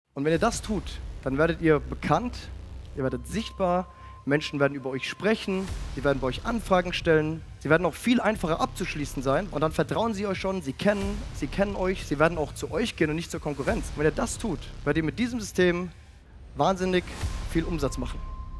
Und wenn ihr das tut, dann werdet ihr bekannt, ihr werdet sichtbar, Menschen werden über euch sprechen, sie werden bei euch Anfragen stellen, sie werden auch viel einfacher abzuschließen sein und dann vertrauen sie euch schon, sie kennen euch, sie werden auch zu euch gehen und nicht zur Konkurrenz. Und wenn ihr das tut, werdet ihr mit diesem System wahnsinnig viel Umsatz machen.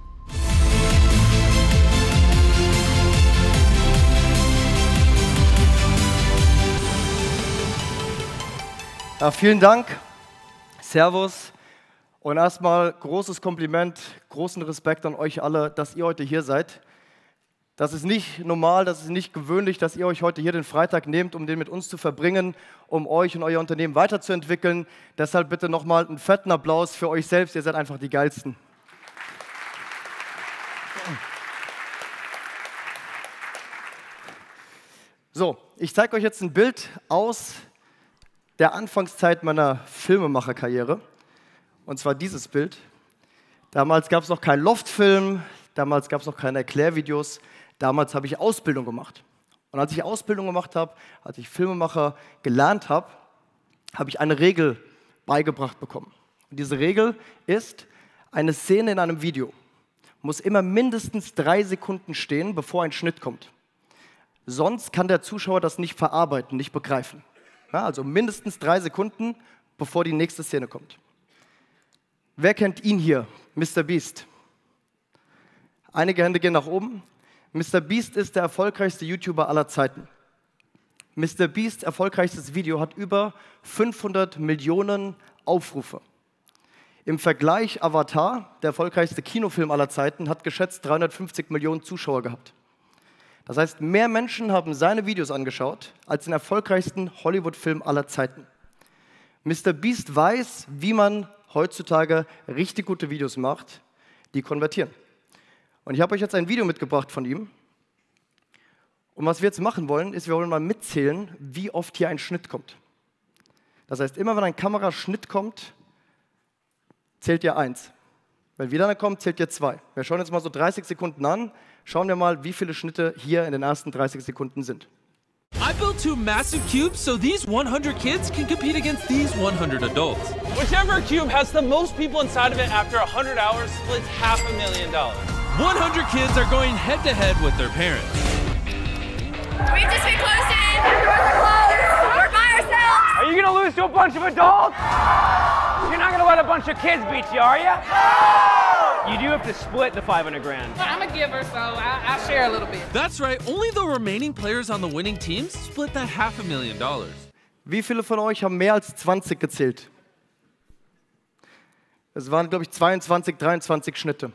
Ja, vielen Dank, Servus und erstmal großes Kompliment, großen Respekt an euch alle, dass ihr heute hier seid. Das ist nicht normal, das ist nicht gewöhnlich, dass ihr euch heute hier den Freitag nehmt, um den mit uns zu verbringen, um euch und euer Unternehmen weiterzuentwickeln. Deshalb bitte nochmal einen fetten Applaus für euch selbst, ihr seid einfach die Geilsten. So, ich zeige euch jetzt ein Bild aus der Anfangszeit meiner Filmemacherkarriere. Und zwar dieses Bild. Damals gab es noch keinen Loftfilm, damals gab es noch keine Erklärvideos, damals habe ich Ausbildung gemacht. Und als ich Ausbildung gemacht habe, als ich Filmemacher gelernt habe, habe ich eine Regel beigebracht bekommen. Und diese Regel ist, eine Szene in einem Video muss immer mindestens 3 Sekunden stehen, bevor ein Schnitt kommt. Sonst kann der Zuschauer das nicht verarbeiten, nicht begreifen. Ja, also mindestens 3 Sekunden, bevor die nächste Szene kommt. Wer kennt ihn hier? Mr. Beast. Einige Hände gehen nach oben. Mr. Beast ist der erfolgreichste YouTuber aller Zeiten. Mr. Beasts erfolgreichstes Video hat über 500 Millionen Aufrufe. Im Vergleich Avatar, der erfolgreichste Kinofilm aller Zeiten, hat geschätzt 350 Millionen Zuschauer gehabt. Das heißt, mehr Menschen haben seine Videos angeschaut als den erfolgreichsten Hollywood-Film aller Zeiten. Mr. Beast weiß, wie man heutzutage richtig gute Videos macht, die konvertieren. Und ich habe euch jetzt ein Video mitgebracht von ihm. Und was wir jetzt machen wollen, ist, wir wollen mal mitzählen, wie oft hier ein Schnitt kommt. Das heißt, immer wenn ein Kameraschnitt kommt, zählt ihr 1. Wenn wieder einer kommt, zählt ihr 2. Wir schauen jetzt mal so 30 Sekunden an. Schauen wir mal, wie viele Schnitte hier in den ersten 30 Sekunden sind. I built 2 massive cubes so these 100 kids can compete against these 100 adults. Whichever cube has the most people inside of it after 100 hours splits $500,000. 100 kids are going head to head with their parents. We've just been closed in. Doors are closed. We're by ourselves. Are you gonna lose to a bunch of adults? You're not gonna let a bunch of kids beat you, are you? You do have to split the 500 grand. I'm a giver, so I'll share a little bit. That's right, only the remaining players on the winning teams split that $500,000. Wie viele von euch haben mehr als 20 gezählt? Es waren, glaube ich, 22, 23 Schnitte.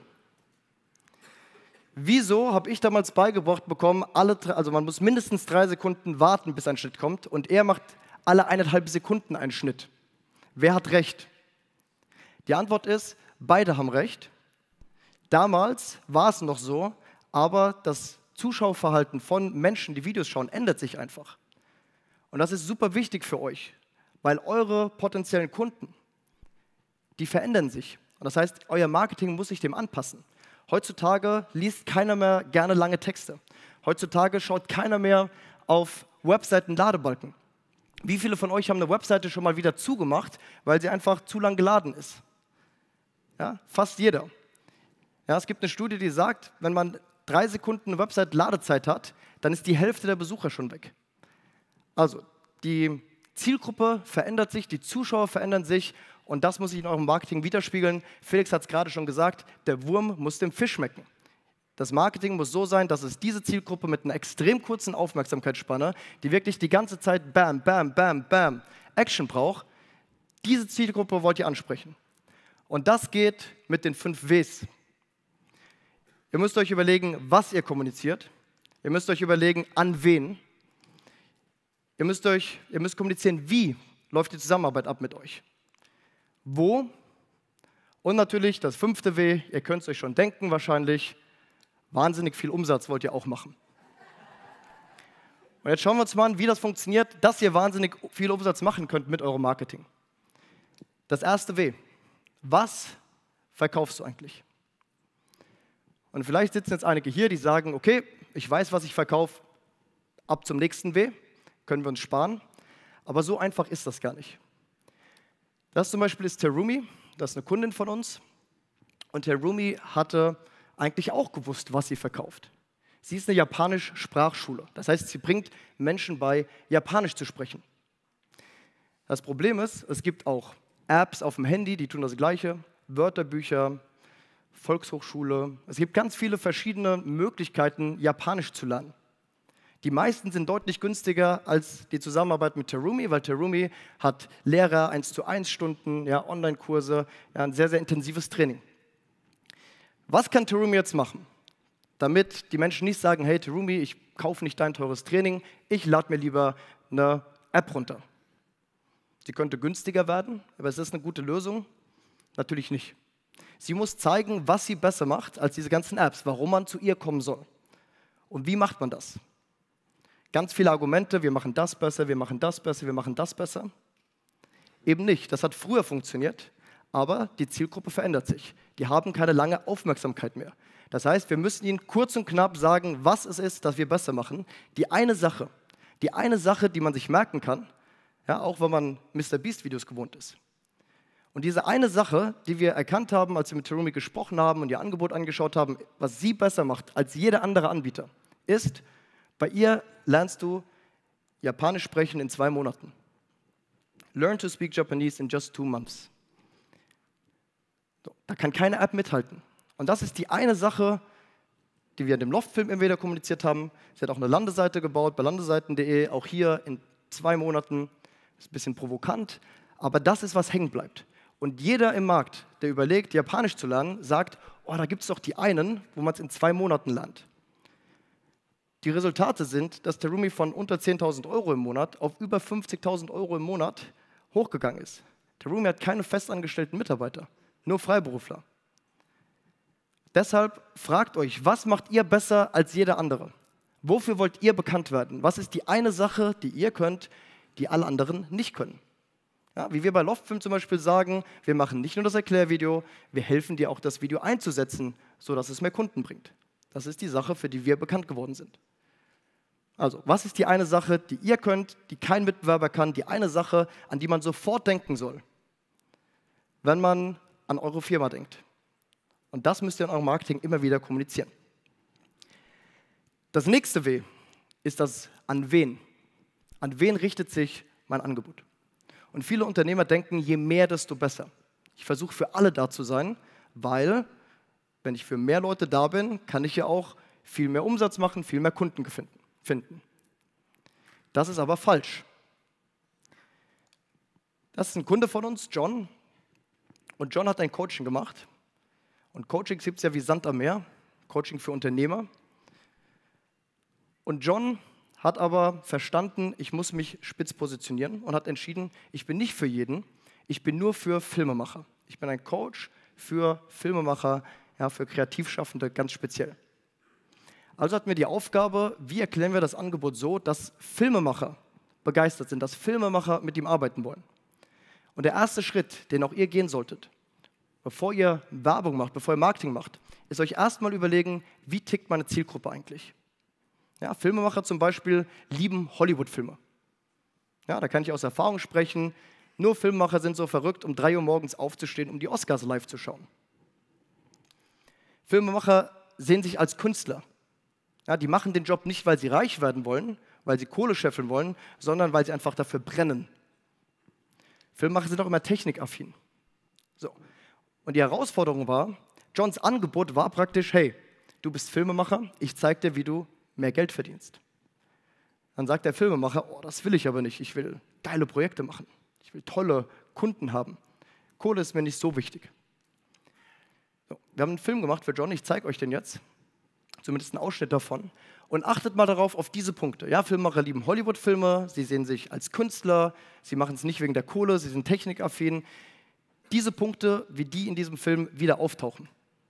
Wieso habe ich damals beigebracht bekommen, also man muss mindestens 3 Sekunden warten, bis ein Schnitt kommt, und er macht alle 1,5 Sekunden einen Schnitt? Wer hat recht? Die Antwort ist, beide haben recht. Damals war es noch so, aber das Zuschauerverhalten von Menschen, die Videos schauen, ändert sich einfach. Und das ist super wichtig für euch, weil eure potenziellen Kunden, die verändern sich. Und das heißt, euer Marketing muss sich dem anpassen. Heutzutage liest keiner mehr gerne lange Texte. Heutzutage schaut keiner mehr auf Webseiten-Ladebalken. Wie viele von euch haben eine Webseite schon mal wieder zugemacht, weil sie einfach zu lang geladen ist? Ja, fast jeder. Ja, es gibt eine Studie, die sagt, wenn man 3 Sekunden eine Website-Ladezeit hat, dann ist die Hälfte der Besucher schon weg. Also, die Zielgruppe verändert sich, die Zuschauer verändern sich und das muss sich in eurem Marketing widerspiegeln. Felix hat es gerade schon gesagt, der Wurm muss dem Fisch schmecken. Das Marketing muss so sein, dass es diese Zielgruppe mit einer extrem kurzen Aufmerksamkeitsspanne, die wirklich die ganze Zeit Bam, Bam, Bam, Bam Action braucht, diese Zielgruppe wollt ihr ansprechen. Und das geht mit den 5 Ws. Ihr müsst euch überlegen, was ihr kommuniziert. Ihr müsst euch überlegen, an wen. Ihr müsst kommunizieren, wie läuft die Zusammenarbeit ab mit euch. Wo. Und natürlich das 5. W, ihr könnt es euch schon denken wahrscheinlich, wahnsinnig viel Umsatz wollt ihr auch machen. Und jetzt schauen wir uns mal an, wie das funktioniert, dass ihr wahnsinnig viel Umsatz machen könnt mit eurem Marketing. Das 1. W. Was verkaufst du eigentlich? Und vielleicht sitzen jetzt einige hier, die sagen, okay, ich weiß, was ich verkaufe, ab zum nächsten W, können wir uns sparen. Aber so einfach ist das gar nicht. Das zum Beispiel ist Terumi. das ist eine Kundin von uns. Und Terumi hatte eigentlich auch gewusst, was sie verkauft. Sie ist eine japanische Sprachschule. Das heißt, sie bringt Menschen bei, Japanisch zu sprechen. Das Problem ist, es gibt auch Apps auf dem Handy, die tun das Gleiche. Wörterbücher, Volkshochschule. Es gibt ganz viele verschiedene Möglichkeiten, Japanisch zu lernen. Die meisten sind deutlich günstiger als die Zusammenarbeit mit Terumi, weil Terumi hat Lehrer, 1:1 Stunden, ja, Online-Kurse, ja, ein sehr, sehr intensives Training. Was kann Terumi jetzt machen, damit die Menschen nicht sagen, hey Terumi, ich kaufe nicht dein teures Training, ich lade mir lieber eine App runter. Sie könnte günstiger werden, aber ist das eine gute Lösung? Natürlich nicht. Sie muss zeigen, was sie besser macht als diese ganzen Apps, warum man zu ihr kommen soll. Und wie macht man das? Ganz viele Argumente, wir machen das besser, wir machen das besser, wir machen das besser. Eben nicht, das hat früher funktioniert, aber die Zielgruppe verändert sich. Die haben keine lange Aufmerksamkeit mehr. Das heißt, wir müssen ihnen kurz und knapp sagen, was es ist, das wir besser machen. Die eine Sache, die man sich merken kann, ja, auch wenn man MrBeast-Videos gewohnt ist. Und diese eine Sache, die wir erkannt haben, als wir mit Terumi gesprochen haben und ihr Angebot angeschaut haben, was sie besser macht als jeder andere Anbieter, ist, bei ihr lernst du Japanisch sprechen in 2 Monaten. Learn to speak Japanese in just 2 months. So, da kann keine App mithalten. Und das ist die eine Sache, die wir in dem Loft-Film immer wieder kommuniziert haben. Sie hat auch eine Landeseite gebaut bei landeseiten.de, auch hier in 2 Monaten. Ist ein bisschen provokant, aber das ist, was hängen bleibt. Und jeder im Markt, der überlegt, Japanisch zu lernen, sagt, oh, da gibt es doch die einen, wo man es in 2 Monaten lernt. Die Resultate sind, dass Terumi von unter 10.000 € im Monat auf über 50.000 € im Monat hochgegangen ist. Terumi hat keine festangestellten Mitarbeiter, nur Freiberufler. Deshalb fragt euch, was macht ihr besser als jeder andere? Wofür wollt ihr bekannt werden? Was ist die eine Sache, die ihr könnt, die alle anderen nicht können? Ja, wie wir bei Loftfilm zum Beispiel sagen, wir machen nicht nur das Erklärvideo, wir helfen dir auch, das Video einzusetzen, sodass es mehr Kunden bringt. Das ist die Sache, für die wir bekannt geworden sind. Also, was ist die eine Sache, die ihr könnt, die kein Mitbewerber kann, die eine Sache, an die man sofort denken soll, wenn man an eure Firma denkt? Und das müsst ihr in eurem Marketing immer wieder kommunizieren. Das nächste W ist das an wen. An wen richtet sich mein Angebot? Und viele Unternehmer denken, je mehr, desto besser. Ich versuche für alle da zu sein, weil, wenn ich für mehr Leute da bin, kann ich ja auch viel mehr Umsatz machen, viel mehr Kunden finden. Das ist aber falsch. Das ist ein Kunde von uns, John. Und John hat ein Coaching gemacht. Und Coachings gibt es ja wie Sand am Meer. Coaching für Unternehmer. Und John hat aber verstanden, ich muss mich spitz positionieren und hat entschieden, ich bin nicht für jeden, ich bin nur für Filmemacher. Ich bin ein Coach für Filmemacher, ja, für Kreativschaffende ganz speziell. Also hatten wir die Aufgabe, wie erklären wir das Angebot so, dass Filmemacher begeistert sind, dass Filmemacher mit ihm arbeiten wollen. Und der erste Schritt, den auch ihr gehen solltet, bevor ihr Werbung macht, bevor ihr Marketing macht, ist euch erstmal überlegen, wie tickt meine Zielgruppe eigentlich? Ja, Filmemacher zum Beispiel lieben Hollywood-Filme. Ja, da kann ich aus Erfahrung sprechen. Nur Filmemacher sind so verrückt, um 3 Uhr morgens aufzustehen, um die Oscars live zu schauen. Filmemacher sehen sich als Künstler. Ja, die machen den Job nicht, weil sie reich werden wollen, weil sie Kohle scheffeln wollen, sondern weil sie einfach dafür brennen. Filmemacher sind auch immer technikaffin. So. Und die Herausforderung war, Johns Angebot war praktisch, hey, du bist Filmemacher, ich zeige dir, wie du mehr Geld verdienst. Dann sagt der Filmemacher, oh, das will ich aber nicht, ich will geile Projekte machen, ich will tolle Kunden haben. Kohle ist mir nicht so wichtig. So, wir haben einen Film gemacht für John, ich zeige euch den jetzt, zumindest einen Ausschnitt davon. Und achtet mal darauf, auf diese Punkte. Ja, Filmemacher lieben Hollywood-Filme, sie sehen sich als Künstler, sie machen es nicht wegen der Kohle, sie sind technikaffin. Diese Punkte, wie die in diesem Film wieder auftauchen.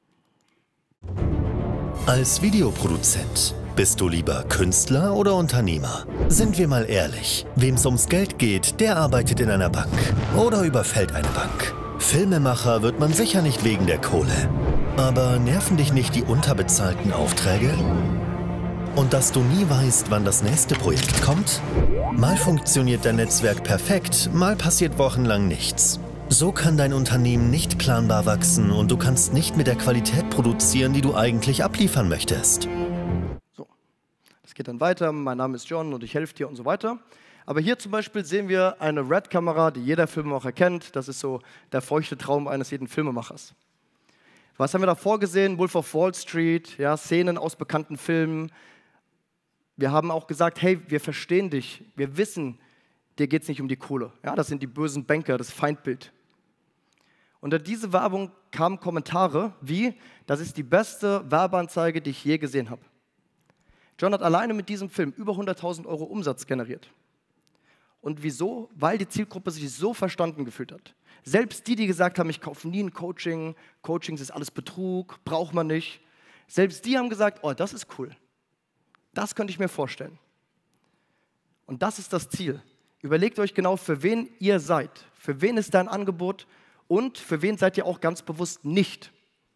Als Videoproduzent, bist du lieber Künstler oder Unternehmer? Sind wir mal ehrlich, wem es ums Geld geht, der arbeitet in einer Bank oder überfällt eine Bank. Filmemacher wird man sicher nicht wegen der Kohle. Aber nerven dich nicht die unterbezahlten Aufträge? Und dass du nie weißt, wann das nächste Projekt kommt? Mal funktioniert dein Netzwerk perfekt, mal passiert wochenlang nichts. So kann dein Unternehmen nicht planbar wachsen und du kannst nicht mit der Qualität produzieren, die du eigentlich abliefern möchtest. So, das geht dann weiter. Mein Name ist John und ich helfe dir und so weiter. Aber hier zum Beispiel sehen wir eine Red-Kamera, die jeder Filmemacher kennt. Das ist so der feuchte Traum eines jeden Filmemachers. Was haben wir davor gesehen? Wolf of Wall Street, ja, Szenen aus bekannten Filmen. Wir haben auch gesagt, hey, wir verstehen dich, wir wissen, dir geht es nicht um die Kohle. Ja, das sind die bösen Banker, das Feindbild. Unter diese Werbung kamen Kommentare wie, das ist die beste Werbeanzeige, die ich je gesehen habe. John hat alleine mit diesem Film über 100.000 € Umsatz generiert. Und wieso? Weil die Zielgruppe sich so verstanden gefühlt hat. Selbst die, die gesagt haben, ich kaufe nie ein Coaching, Coachings ist alles Betrug, braucht man nicht. Selbst die haben gesagt, oh, das ist cool. Das könnte ich mir vorstellen. Und das ist das Ziel. Überlegt euch genau, für wen ihr seid. Für wen ist dein Angebot und für wen seid ihr auch ganz bewusst nicht.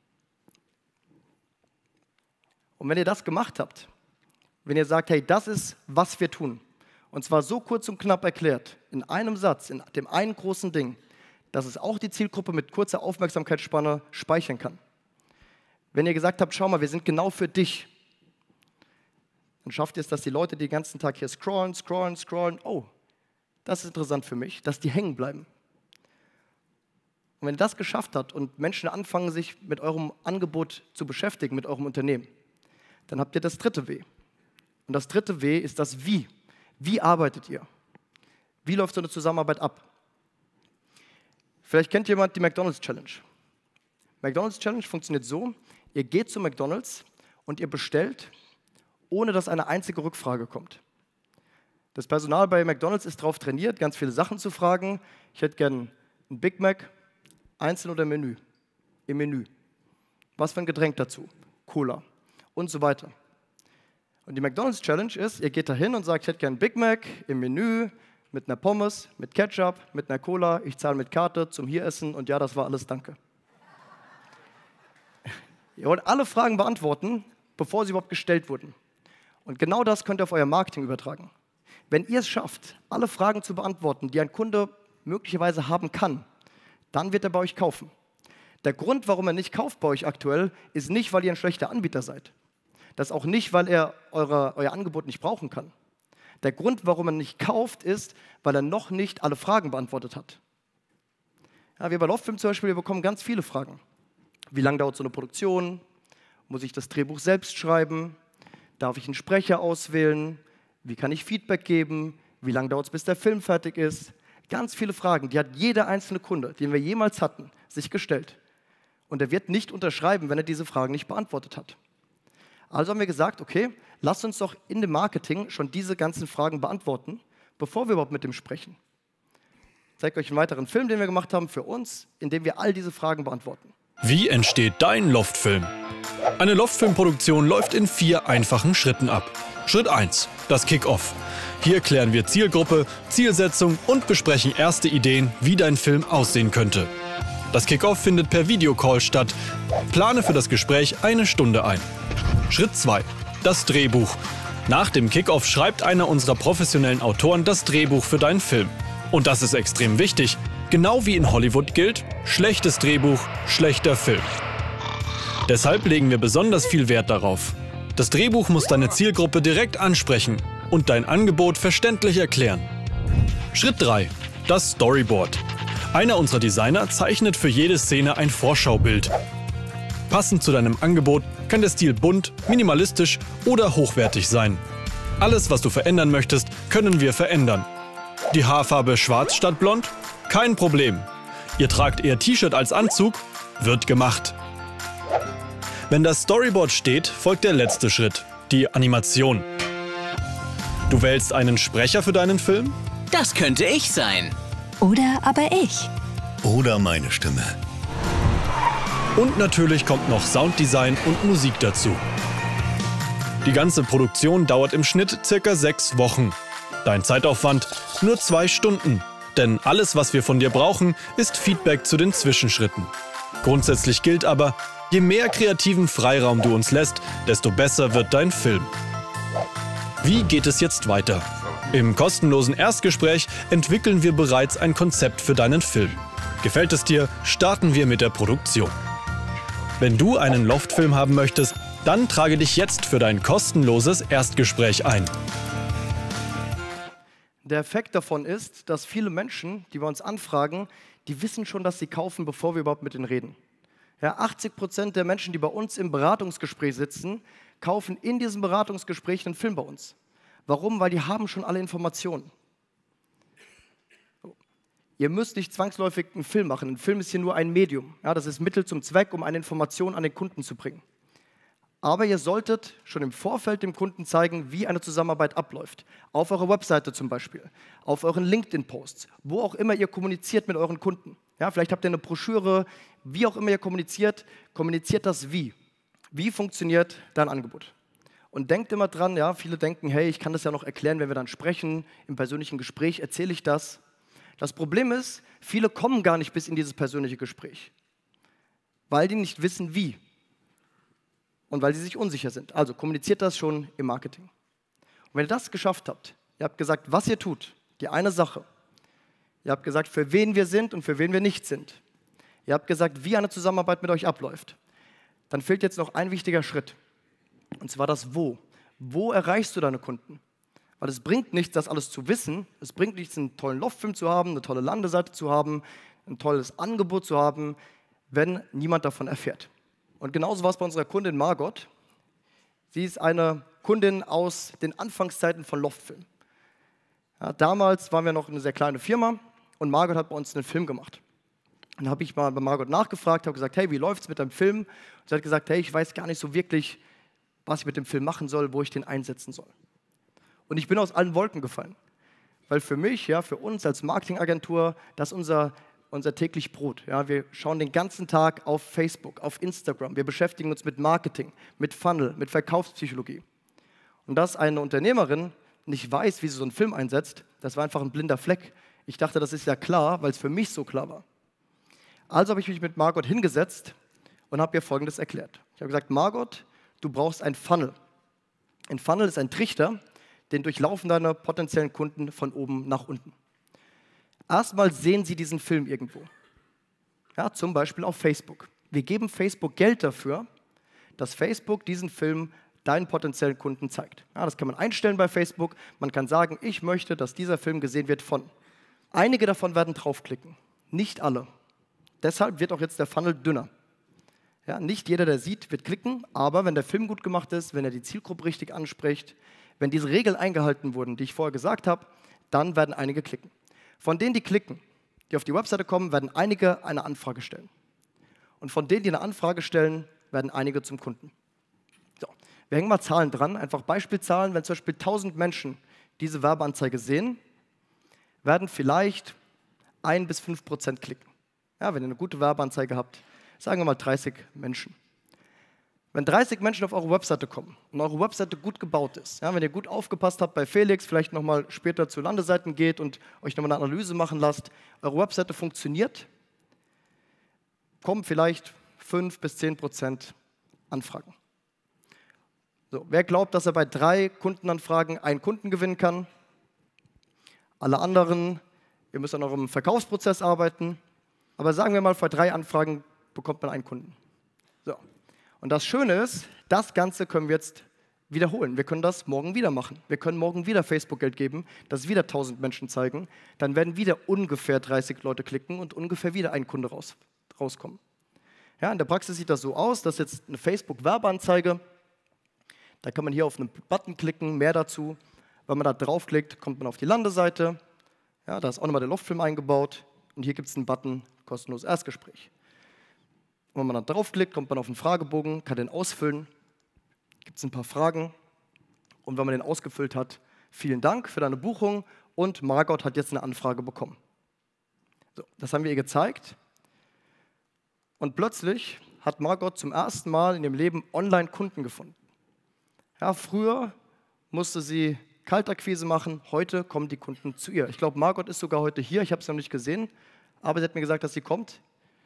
Und wenn ihr das gemacht habt, wenn ihr sagt, hey, das ist, was wir tun, und zwar so kurz und knapp erklärt, in einem Satz, in dem einen großen Ding, dass es auch die Zielgruppe mit kurzer Aufmerksamkeitsspanne speichern kann. Wenn ihr gesagt habt, schau mal, wir sind genau für dich, dann schafft ihr es, dass die Leute den ganzen Tag hier scrollen, oh, das ist interessant für mich, dass die hängen bleiben. Und wenn ihr das geschafft habt und Menschen anfangen, sich mit eurem Angebot zu beschäftigen, mit eurem Unternehmen, dann habt ihr das dritte W. Und das dritte W ist das Wie. Wie arbeitet ihr? Wie läuft so eine Zusammenarbeit ab? Vielleicht kennt jemand die McDonald's Challenge. McDonald's Challenge funktioniert so, ihr geht zu McDonald's und ihr bestellt, ohne dass eine einzige Rückfrage kommt. Das Personal bei McDonald's ist darauf trainiert, ganz viele Sachen zu fragen. Ich hätte gern einen Big Mac, einzeln oder Menü. Im Menü. Was für ein Getränk dazu? Cola und so weiter. Und die McDonald's Challenge ist, ihr geht da hin und sagt, ich hätte gern einen Big Mac im Menü, mit einer Pommes, mit Ketchup, mit einer Cola, ich zahle mit Karte zum Hieressen und ja, das war alles, danke. Ihr wollt alle Fragen beantworten, bevor sie überhaupt gestellt wurden. Und genau das könnt ihr auf euer Marketing übertragen. Wenn ihr es schafft, alle Fragen zu beantworten, die ein Kunde möglicherweise haben kann, dann wird er bei euch kaufen. Der Grund, warum er nicht kauft bei euch aktuell, ist nicht, weil ihr ein schlechter Anbieter seid. Das ist auch nicht, weil er euer Angebot nicht brauchen kann. Der Grund, warum er nicht kauft, ist, weil er noch nicht alle Fragen beantwortet hat. Ja, wir bei Loftfilm zum Beispiel, wir bekommen ganz viele Fragen. Wie lange dauert so eine Produktion? Muss ich das Drehbuch selbst schreiben? Darf ich einen Sprecher auswählen? Wie kann ich Feedback geben? Wie lange dauert es, bis der Film fertig ist? Ganz viele Fragen, die hat jeder einzelne Kunde, den wir jemals hatten, sich gestellt. Und er wird nicht unterschreiben, wenn er diese Fragen nicht beantwortet hat. Also haben wir gesagt, okay, lasst uns doch in dem Marketing schon diese ganzen Fragen beantworten, bevor wir überhaupt mit dem sprechen. Ich zeige euch einen weiteren Film, den wir gemacht haben für uns, in dem wir all diese Fragen beantworten. Wie entsteht dein Loftfilm? Eine Loftfilmproduktion läuft in 4 einfachen Schritten ab. Schritt 1, das Kick-Off. Hier klären wir Zielgruppe, Zielsetzung und besprechen erste Ideen, wie dein Film aussehen könnte. Das Kick-Off findet per Videocall statt. Plane für das Gespräch 1 Stunde ein. Schritt 2, das Drehbuch. Nach dem Kick-Off schreibt einer unserer professionellen Autoren das Drehbuch für deinen Film. Und das ist extrem wichtig. Genau wie in Hollywood gilt, schlechtes Drehbuch, schlechter Film. Deshalb legen wir besonders viel Wert darauf. Das Drehbuch muss deine Zielgruppe direkt ansprechen und dein Angebot verständlich erklären. Schritt 3, das Storyboard. Einer unserer Designer zeichnet für jede Szene ein Vorschaubild. Passend zu deinem Angebot kann der Stil bunt, minimalistisch oder hochwertig sein. Alles, was du verändern möchtest, können wir verändern. Die Haarfarbe schwarz statt blond? Kein Problem. Ihr tragt eher T-Shirt als Anzug? Wird gemacht. Wenn das Storyboard steht, folgt der letzte Schritt, die Animation. Du wählst einen Sprecher für deinen Film? Das könnte ich sein. Oder aber ich. Oder meine Stimme. Und natürlich kommt noch Sounddesign und Musik dazu. Die ganze Produktion dauert im Schnitt ca. 6 Wochen. Dein Zeitaufwand nur 2 Stunden. Denn alles, was wir von dir brauchen, ist Feedback zu den Zwischenschritten. Grundsätzlich gilt aber, je mehr kreativen Freiraum du uns lässt, desto besser wird dein Film. Wie geht es jetzt weiter? Im kostenlosen Erstgespräch entwickeln wir bereits ein Konzept für deinen Film. Gefällt es dir, starten wir mit der Produktion. Wenn du einen Loftfilm haben möchtest, dann trage dich jetzt für dein kostenloses Erstgespräch ein. Der Effekt davon ist, dass viele Menschen, die bei uns anfragen, die wissen schon, dass sie kaufen, bevor wir überhaupt mit ihnen reden. Ja, 80% der Menschen, die bei uns im Beratungsgespräch sitzen, kaufen in diesem Beratungsgespräch einen Film bei uns. Warum? Weil die haben schon alle Informationen. Ihr müsst nicht zwangsläufig einen Film machen. Ein Film ist hier nur ein Medium. Ja, das ist Mittel zum Zweck, um eine Information an den Kunden zu bringen. Aber ihr solltet schon im Vorfeld dem Kunden zeigen, wie eine Zusammenarbeit abläuft. Auf eurer Webseite zum Beispiel, auf euren LinkedIn-Posts, wo auch immer ihr kommuniziert mit euren Kunden. Ja, vielleicht habt ihr eine Broschüre, wie auch immer ihr kommuniziert das wie. Wie funktioniert dein Angebot? Und denkt immer dran, ja, viele denken, hey, ich kann das ja noch erklären, wenn wir dann sprechen, im persönlichen Gespräch erzähle ich das. Das Problem ist, viele kommen gar nicht bis in dieses persönliche Gespräch, weil die nicht wissen, wie. Und weil sie sich unsicher sind. Also kommuniziert das schon im Marketing. Und wenn ihr das geschafft habt, ihr habt gesagt, was ihr tut, die eine Sache. Ihr habt gesagt, für wen wir sind und für wen wir nicht sind. Ihr habt gesagt, wie eine Zusammenarbeit mit euch abläuft. Dann fehlt jetzt noch ein wichtiger Schritt. Und zwar das Wo. Wo erreichst du deine Kunden? Weil es bringt nichts, das alles zu wissen. Es bringt nichts, einen tollen Loftfilm zu haben, eine tolle Landeseite zu haben, ein tolles Angebot zu haben, wenn niemand davon erfährt. Und genauso war es bei unserer Kundin Margot. Sie ist eine Kundin aus den Anfangszeiten von Loftfilm. Ja, damals waren wir noch eine sehr kleine Firma und Margot hat bei uns einen Film gemacht. Und dann habe ich mal bei Margot nachgefragt, habe gesagt, hey, wie läuft es mit deinem Film? Und sie hat gesagt, hey, ich weiß gar nicht so wirklich, was ich mit dem Film machen soll, wo ich den einsetzen soll. Und ich bin aus allen Wolken gefallen. Weil für mich, ja, für uns als Marketingagentur, das ist unser täglich Brot. Ja, wir schauen den ganzen Tag auf Facebook, auf Instagram. Wir beschäftigen uns mit Marketing, mit Funnel, mit Verkaufspsychologie. Und dass eine Unternehmerin nicht weiß, wie sie so einen Film einsetzt, das war einfach ein blinder Fleck. Ich dachte, das ist ja klar, weil es für mich so klar war. Also habe ich mich mit Margot hingesetzt und habe ihr Folgendes erklärt. Ich habe gesagt, Margot, du brauchst einen Funnel. Ein Funnel ist ein Trichter, den durchlaufen deine potenziellen Kunden von oben nach unten. Erstmal sehen sie diesen Film irgendwo. Ja, zum Beispiel auf Facebook. Wir geben Facebook Geld dafür, dass Facebook diesen Film deinen potenziellen Kunden zeigt. Ja, das kann man einstellen bei Facebook. Man kann sagen, ich möchte, dass dieser Film gesehen wird von. Einige davon werden draufklicken, nicht alle. Deshalb wird auch jetzt der Funnel dünner. Ja, nicht jeder, der sieht, wird klicken, aber wenn der Film gut gemacht ist, wenn er die Zielgruppe richtig anspricht, wenn diese Regeln eingehalten wurden, die ich vorher gesagt habe, dann werden einige klicken. Von denen, die klicken, die auf die Webseite kommen, werden einige eine Anfrage stellen. Und von denen, die eine Anfrage stellen, werden einige zum Kunden. So, wir hängen mal Zahlen dran, einfach Beispielzahlen. Wenn zum Beispiel 1000 Menschen diese Werbeanzeige sehen, werden vielleicht 1 bis 5% klicken. Ja, wenn ihr eine gute Werbeanzeige habt, sagen wir mal 30 Menschen. Wenn 30 Menschen auf eure Webseite kommen und eure Webseite gut gebaut ist, ja, wenn ihr gut aufgepasst habt bei Felix, vielleicht nochmal später zu Landeseiten geht und euch nochmal eine Analyse machen lasst, eure Webseite funktioniert, kommen vielleicht 5 bis 10% Anfragen. So, wer glaubt, dass er bei 3 Kundenanfragen einen Kunden gewinnen kann? Alle anderen, ihr müsst an eurem Verkaufsprozess arbeiten, aber sagen wir mal, bei 3 Anfragen bekommt man einen Kunden. So. Und das Schöne ist, das Ganze können wir jetzt wiederholen. Wir können das morgen wieder machen. Wir können morgen wieder Facebook-Geld geben, das wieder 1000 Menschen zeigen. Dann werden wieder ungefähr 30 Leute klicken und ungefähr wieder ein Kunde rauskommen. Ja, in der Praxis sieht das so aus, dass jetzt eine Facebook-Werbeanzeige, da kann man hier auf einen Button klicken, mehr dazu. Wenn man da draufklickt, kommt man auf die Landeseite. Ja, da ist auch nochmal der Loftfilm eingebaut. Und hier gibt es einen Button, kostenloses Erstgespräch. Und wenn man da draufklickt, kommt man auf einen Fragebogen, kann den ausfüllen. Gibt es ein paar Fragen. Und wenn man den ausgefüllt hat, vielen Dank für deine Buchung und Margot hat jetzt eine Anfrage bekommen. So, das haben wir ihr gezeigt. Und plötzlich hat Margot zum ersten Mal in ihrem Leben Online-Kunden gefunden. Ja, früher musste sie Kaltakquise machen, heute kommen die Kunden zu ihr. Ich glaube, Margot ist sogar heute hier, ich habe sie noch nicht gesehen, aber sie hat mir gesagt, dass sie kommt.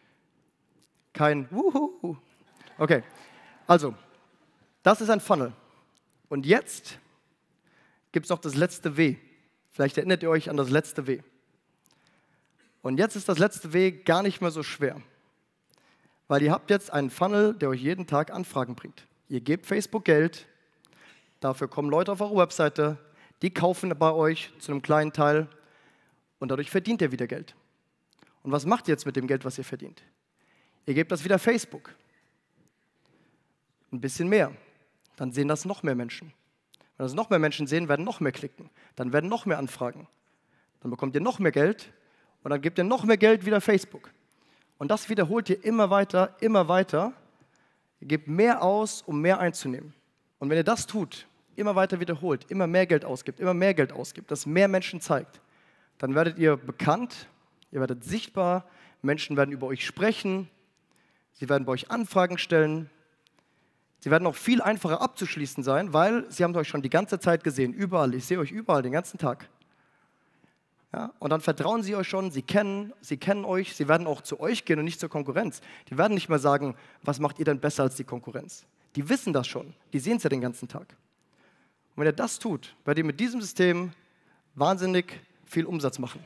Kein Wuhu. Okay, also, das ist ein Funnel. Und jetzt gibt es noch das letzte W. Vielleicht erinnert ihr euch an das letzte W. Und jetzt ist das letzte W gar nicht mehr so schwer, weil ihr habt jetzt einen Funnel, der euch jeden Tag Anfragen bringt. Ihr gebt Facebook Geld, dafür kommen Leute auf eure Webseite, die kaufen bei euch zu einem kleinen Teil und dadurch verdient ihr wieder Geld. Und was macht ihr jetzt mit dem Geld, was ihr verdient? Ihr gebt das wieder Facebook. Ein bisschen mehr. Dann sehen das noch mehr Menschen. Wenn das noch mehr Menschen sehen, werden noch mehr klicken. Dann werden noch mehr Anfragen. Dann bekommt ihr noch mehr Geld und dann gebt ihr noch mehr Geld wieder Facebook. Und das wiederholt ihr immer weiter, immer weiter. Ihr gebt mehr aus, um mehr einzunehmen. Und wenn ihr das tut, immer weiter wiederholt, immer mehr Geld ausgibt, das mehr Menschen zeigt, dann werdet ihr bekannt, ihr werdet sichtbar, Menschen werden über euch sprechen, sie werden bei euch Anfragen stellen, sie werden auch viel einfacher abzuschließen sein, weil sie haben euch schon die ganze Zeit gesehen, überall, ich sehe euch überall, den ganzen Tag. Ja, und dann vertrauen sie euch schon, sie kennen euch, sie werden auch zu euch gehen und nicht zur Konkurrenz. Die werden nicht mehr sagen, was macht ihr denn besser als die Konkurrenz? Die wissen das schon, die sehen es ja den ganzen Tag. Und wenn ihr das tut, werdet ihr mit diesem System wahnsinnig viel Umsatz machen.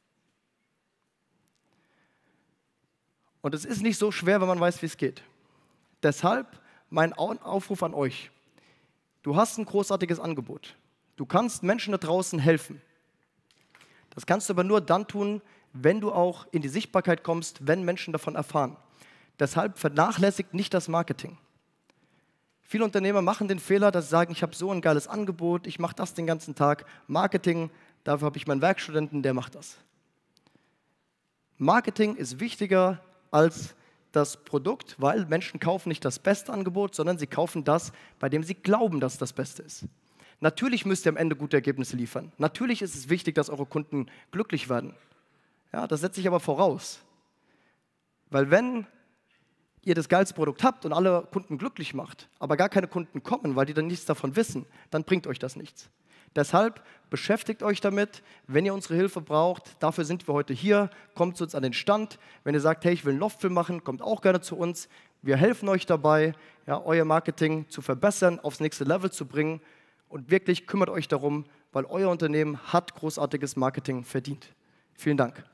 Und es ist nicht so schwer, wenn man weiß, wie es geht. Deshalb mein Aufruf an euch. Du hast ein großartiges Angebot. Du kannst Menschen da draußen helfen. Das kannst du aber nur dann tun, wenn du auch in die Sichtbarkeit kommst, wenn Menschen davon erfahren. Deshalb vernachlässigt nicht das Marketing. Viele Unternehmer machen den Fehler, dass sie sagen, ich habe so ein geiles Angebot, ich mache das den ganzen Tag. Marketing, dafür habe ich meinen Werkstudenten, der macht das. Marketing ist wichtiger als das Produkt, weil Menschen kaufen nicht das beste Angebot, sondern sie kaufen das, bei dem sie glauben, dass das Beste ist. Natürlich müsst ihr am Ende gute Ergebnisse liefern. Natürlich ist es wichtig, dass eure Kunden glücklich werden. Ja, das setze ich aber voraus. Weil wenn ihr das geilste Produkt habt und alle Kunden glücklich macht, aber gar keine Kunden kommen, weil die dann nichts davon wissen, dann bringt euch das nichts. Deshalb beschäftigt euch damit, wenn ihr unsere Hilfe braucht. Dafür sind wir heute hier. Kommt zu uns an den Stand. Wenn ihr sagt, hey, ich will einen Loftfilm machen, kommt auch gerne zu uns. Wir helfen euch dabei, ja, euer Marketing zu verbessern, aufs nächste Level zu bringen. Und wirklich kümmert euch darum, weil euer Unternehmen hat großartiges Marketing verdient. Vielen Dank.